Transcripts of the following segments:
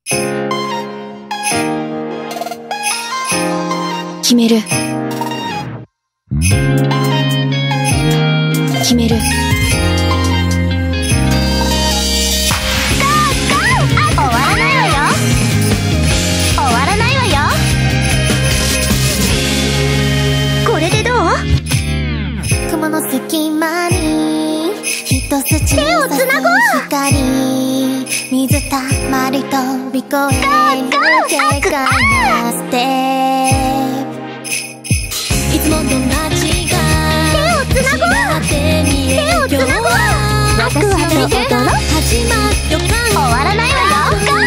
決める決める。 終わらないわよ。終わらないわよ。これでどう？ 雲の隙間に一筋に手をつなごう。 光水たまり飛び越える軽快なステップいつもと同じが手をつなごう。手をつなごう。アクアと踊ろう。 始まる予感終わらないわよ。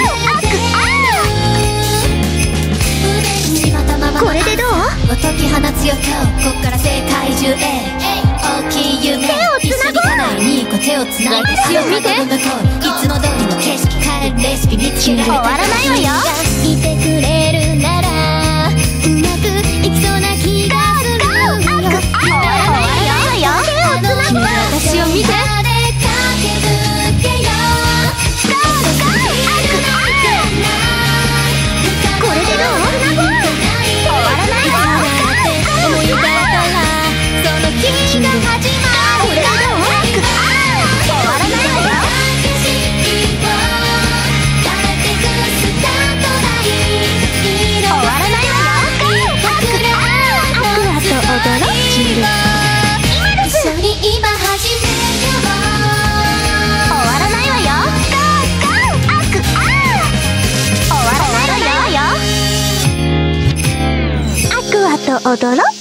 これでどう？ 解き放つよ今日こっから世界中へ大きい夢手をつなごう。 一緒に叶えに行こう手をつないで私を見て。 いつも通りの景色変えるレシピ見つけられた終わらないわよ。 いてくれるならうまくいきそうな気がするよ終わらないわよ。手をつなごう。 私を見てこれでどう？終わらないわよ。 思い出たらその日が始まるこれでどう？終わらないわよ。終わらないわよ。アクアと踊ろう。今です。 一緒に今始めよう終わらないわよ。アク終わらないわよ。アクアと踊ろう。